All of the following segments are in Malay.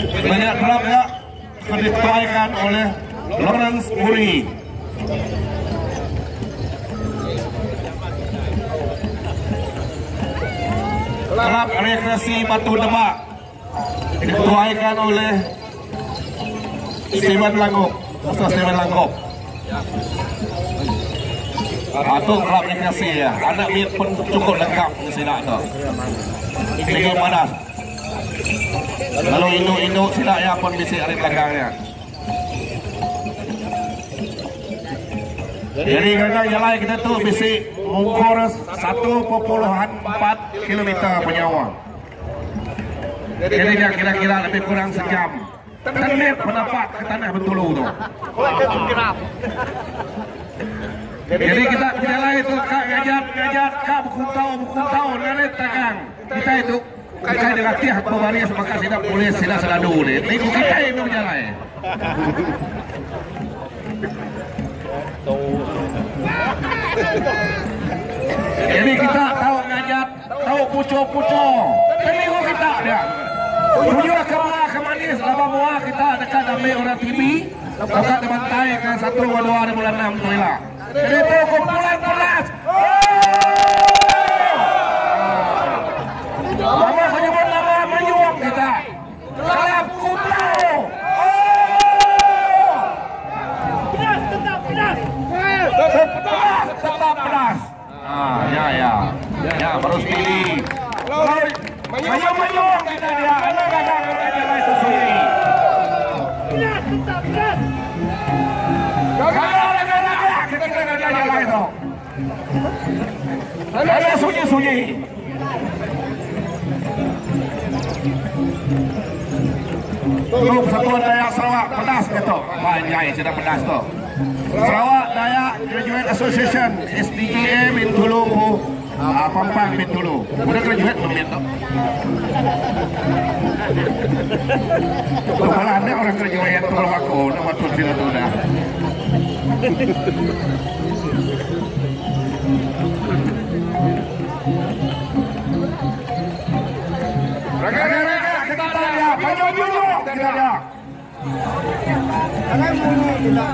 Banyak kelab ya diketuaikan oleh Lawrence Muri. Kelab rekreasi Batu Demak diketuaikan oleh Steven Langgop, Ustaz Steven Langgop. Itu kelab rekreasi ya. Anak miet pun cukup lengkap di sini tu. Ini panas. Kalau induk-induk silap ya pun bisik hari belakangnya. Jadi kadang jalan kita tu bisik mengukur 1.4 km penyawa. Jadi dia kira-kira lebih kurang sejam. Tenit menapak ke tanah Bentulu tu. Jadi kita jalan itu kak ngajat kak buku narik tangan kita itu. Kita dengan tiap pembaris maka tidak boleh sila seladu ni. Ikut kita yang berjalan. Jadi kita tahu ngajat, tahu pucuk. Tapi ikut kita dia. Tujuh ke manis, laba muah kita dekat ambil orang TV, dekat dibantai ke 1 bulan 6 tu lah. Jadi itu kumpulan pelas. Mama menyebut nama menyuap kita. Kelab Kumpul. Tetap pedas. Ya, baru sekali. Menyuap kita dia. Anak gagal jalan sesuai. Pedas. Gagal kita jalan itu. Ada sunyi. Grup Satuan Dayak Sarawak pedas gitu. Banyak sudah pedas tu. Sarawak Dayak Graduate Association SDGA Bintulu Pampang Bintulu. Udah graduate belum itu? Malah ada orang graduate tolong aku nama tu sila tu dah. Raga kita tanya, panjang kita ada. Jangan mulu kita.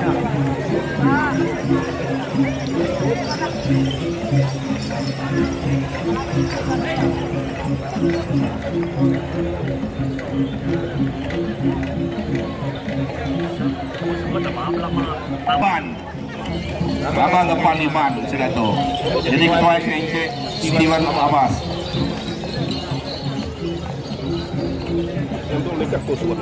Abang depan Iman sudah tu. Jadi ketua Encik Steven Abbas. Untuk lekat kusuan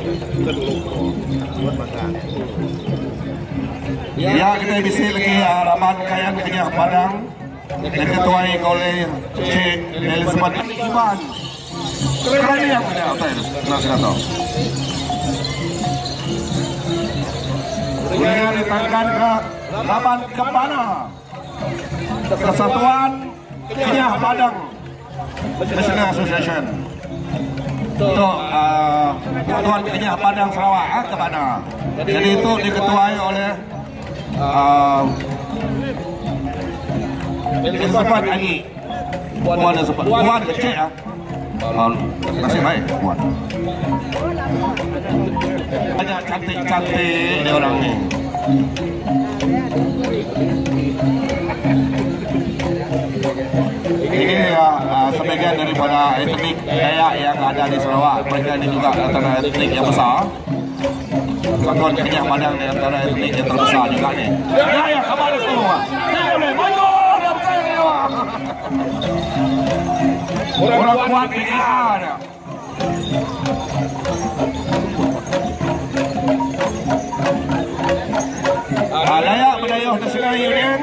ya kita bisa lagi Raman Kayan Kenyah Padang diketuai oleh Cik Elizabeth Iman. Keren yang punya apa itu? Nak tahu. Kemudian ditangkan ke Raman Kepana Kesatuan Kenyah Padang National Association. Untuk Ketuan Kenyah Padang Sarawak ke mana? Jadi itu diketuai oleh Elizabeth Ani. Puan kecil ya. Nasib baik Puan. Banyak cantik-cantik dia orang ni. Ini sebagian daripada etnik Dayak yang ada di Sarawak. Mereka ini juga antara etnik yang besar. Satuan Kenyah Padang di antara etnik yang terbesar juga ni. Ya, khabar semua. Orang kuat pikiran. Dayak Mendayuh National Union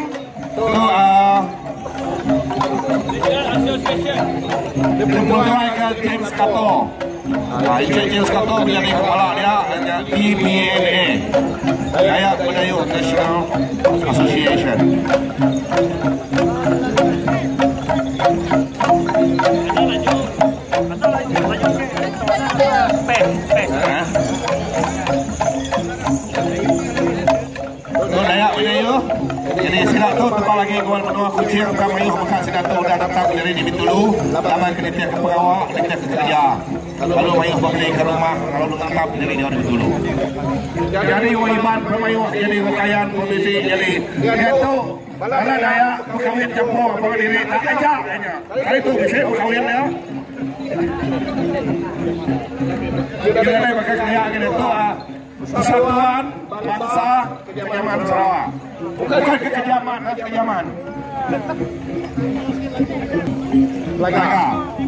diketuai ke James Kato. Encik James Kato menjadi kepala dia DPNA, Dayak Mendayuh National Association. Dayak Mendayuh. Jadi silap tu tempat lagi gol menua kucing bukan mayuh makan silap tu dah datang dari di Bintulu. Taman kena pihak ke pengawal, kena pihak ke kerja. Kalau main balik ke rumah, kalau tetap jadi dia dulu. Jadi Iban pemain jadi kekayaan kondisi jadi itu mana daya berkawin campur apa diri tak aja hanya. Kali itu bisa berkawin ya. Kita ada pakai kaya gitu Persatuan Bangsa Kejaman Sarawak. Bukan kekejaman, kejaman. Laga.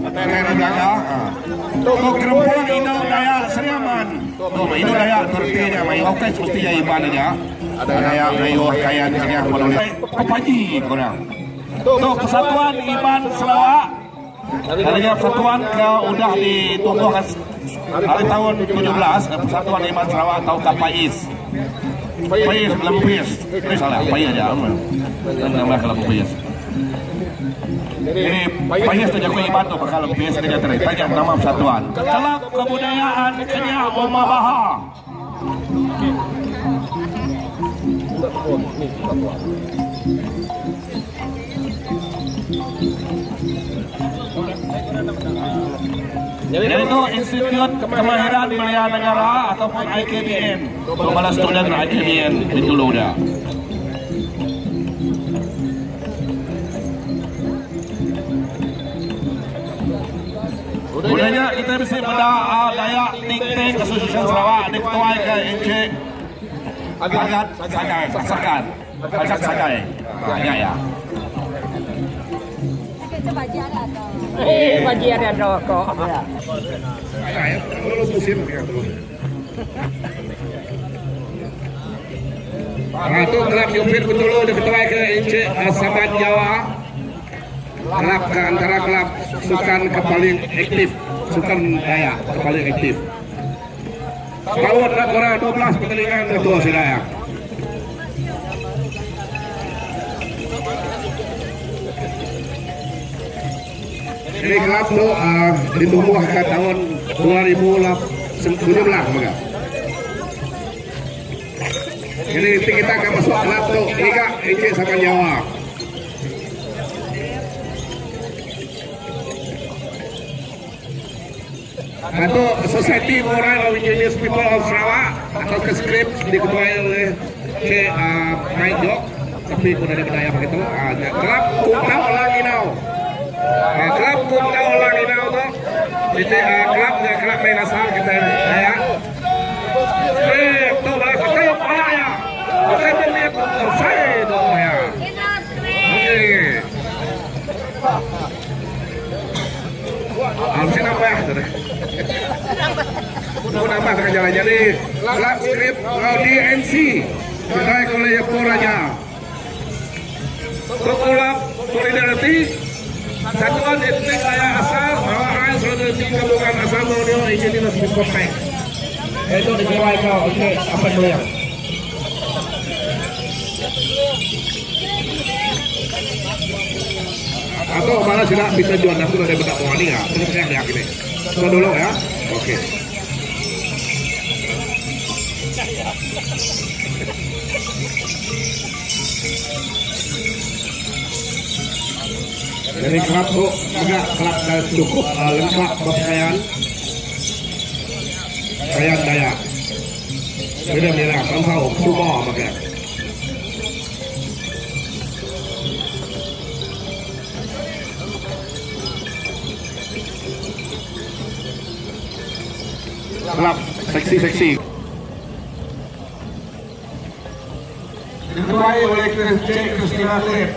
Tuh gerempuan Indau Daya Seriaman. Tuh Indau Daya tertinya main oke mestinya Iban aja. Ada daya main kaya dia boleh. Paji kurang. Tuh Persatuan Iban Sarawak. Adanya persatuan udah ditumbuhkan hari tahun 17 Persatuan Iban Sarawak atau KPIS. PIS belum PIS. Salah, PIS aja. Nama kalau PIS. Ini PIS tu jago Iban tu kalau PIS dia tanya nama persatuan. Kalau kebudayaan Kenyah Oma Baha. Yaitu Institut Kemahiran Belia Negara ataupun IKBN. Kepala student IKBN di dulu dah. Budaya kita bisa pada Dayak Ting-Ting Association Sarawak diketuai ke NC Agat Sagai Sakan Agat Sagai. Ya. Bagi ada rokok. Itu kelab Yufid betul diketuai ke NC Saban Jawa. Kelab ke antara kelab sukan kepaling aktif, sukan Dayak kepaling aktif. Kawan negara 12 pertandingan itu si Dayak. Ini kelab tu ditumbuhkan tahun 2017 juga. Ini kita akan masuk kelab tu Liga NC Saban Jawa. Atau Society Moral of Indigenous People of Sarawak atau KESKRIP diketuai oleh Mike Jok, tapi sudah ada budaya begitu. Kelab Kumtau Orang Inau. Kelab Kumtau Orang Inau tu, itu kelab main asal kita ya. Tu malah kita apa ya? Kita punya saya tu ya. Harusnya nambah nambah dengan jalan jadi kelab skrip DNC diketuai oleh Yoko Raja. Kelab Solidarity Satuan Etnik Dayak Asal Sarawak Solidarity Gabungan Asal Borneo Indigenous People Bank. Itu diketuai kau okey apa tu yang atau malah tidak bisa jual nafsu dari bedak wali ya. Ini saya yakin. Coba dulu ya. Oke. Jadi kelab tu agak kelab cukup lengkap berpakaian pakaian Dayak. Beda-beda kan tahu semua pakaian. Kelab seksi-seksi diketuai oleh Cik Kristina Klip.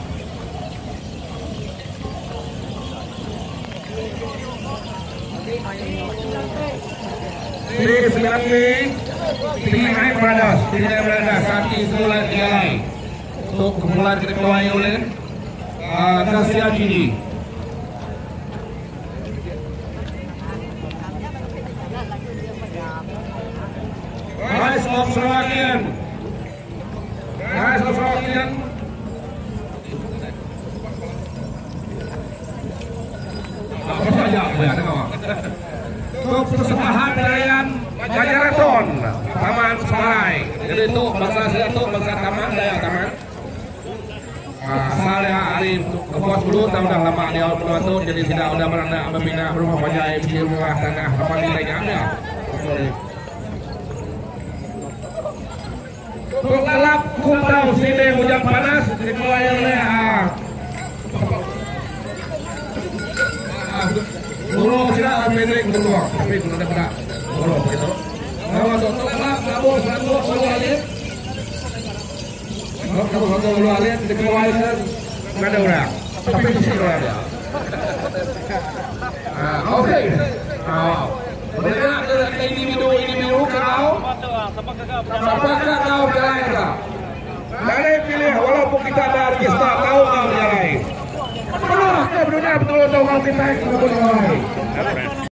Ini 9 Mei Pilihan Brothers Sakti semula dialai untuk kumpulan diketuai oleh Kasia Gini. Rise of Slovakian. Apa saja ya tengok. Untuk persembahan perayaan Jajaraton Taman Semarai. Jadi itu bangsa Taman Dayak Taman. Asalnya hari Bos dulu tahu dah lama dia menonton jadi tidak udah beranda membina rumah bajai di rumah tanah apa nilainya ada. Kelap kumpau sini hujan panas dimulai oleh guru tidak pendek berdua tapi guru ada kena guru begitu. Kalau untuk kelap kabur satu alit. Kalau satu alit dimulai nggak ada orang. Tapi di sini ada. Oke. Mereka adalah individu kau. Apakah kau berlain? Dari pilih walaupun kita ada register tahu kau berlain. Kalau kita benar betul tahu kalau kita berlain.